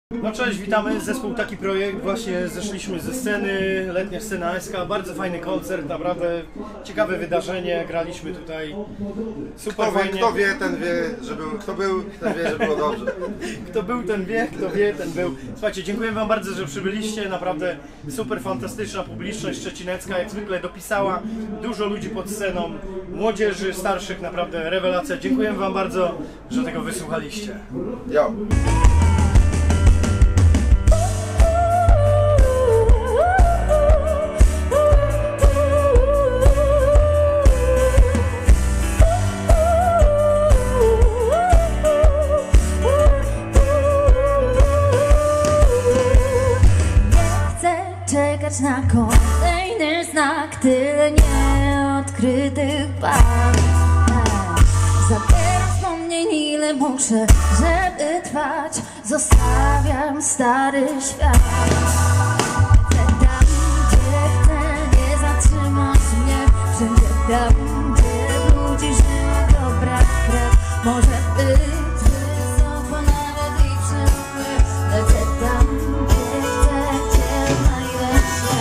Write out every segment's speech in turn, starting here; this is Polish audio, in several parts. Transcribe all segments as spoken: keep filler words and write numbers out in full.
No cześć, witamy, zespół Taki Projekt, właśnie zeszliśmy ze sceny, letnia scena S K, bardzo fajny koncert, naprawdę ciekawe wydarzenie, graliśmy tutaj super kto, fajnie. Wie, kto wie, ten wie, że był, kto był, ten wie, że było dobrze. Kto był, ten wie, kto wie, ten był. Słuchajcie, dziękuję wam bardzo, że przybyliście, naprawdę super fantastyczna publiczność szczecinecka, jak zwykle dopisała, dużo ludzi pod sceną, młodzieży, starszych, naprawdę rewelacja. Dziękuję wam bardzo, że tego wysłuchaliście. Yo. Czekać na kolejny znak, tyle nieodkrytych barw. Zabieram wspomnień ile muszę, żeby trwać. Zostawiam stary świat. Tam, gdzie chcę, nie zatrzymasz mnie. Wszędzie tam, gdzie ludzi żyła dobra krew. Może być wysoko, nawet i przyszły. Lecę tam, gdzie chcę, gdzie najlepsze.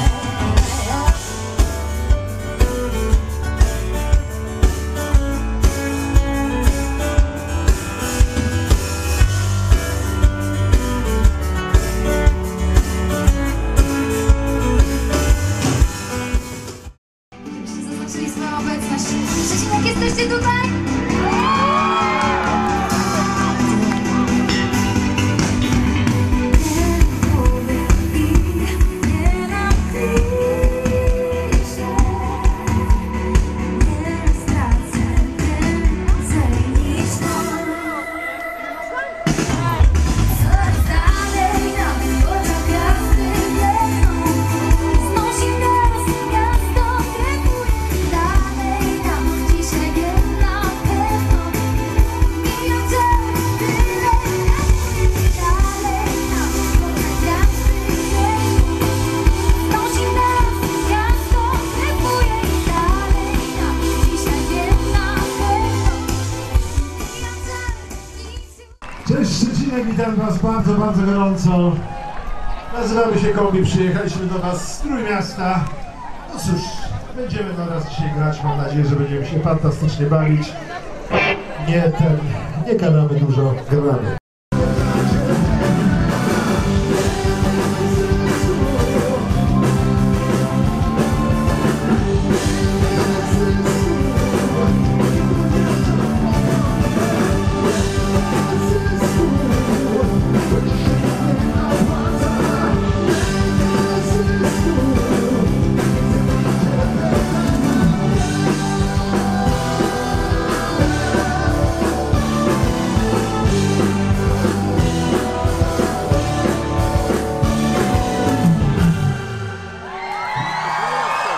Zaznaczyli swoją obecność. Szczecinek, jesteście tutaj? Cześć Szczecinek, witam was bardzo, bardzo gorąco. Nazywamy się Kombi, przyjechaliśmy do was z Trójmiasta. No cóż, będziemy do nas dzisiaj grać, mam nadzieję, że będziemy się fantastycznie bawić. Nie ten, nie gadamy dużo, gramy.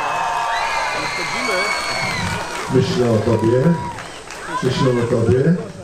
Myślę o tobie, myślę o tobie.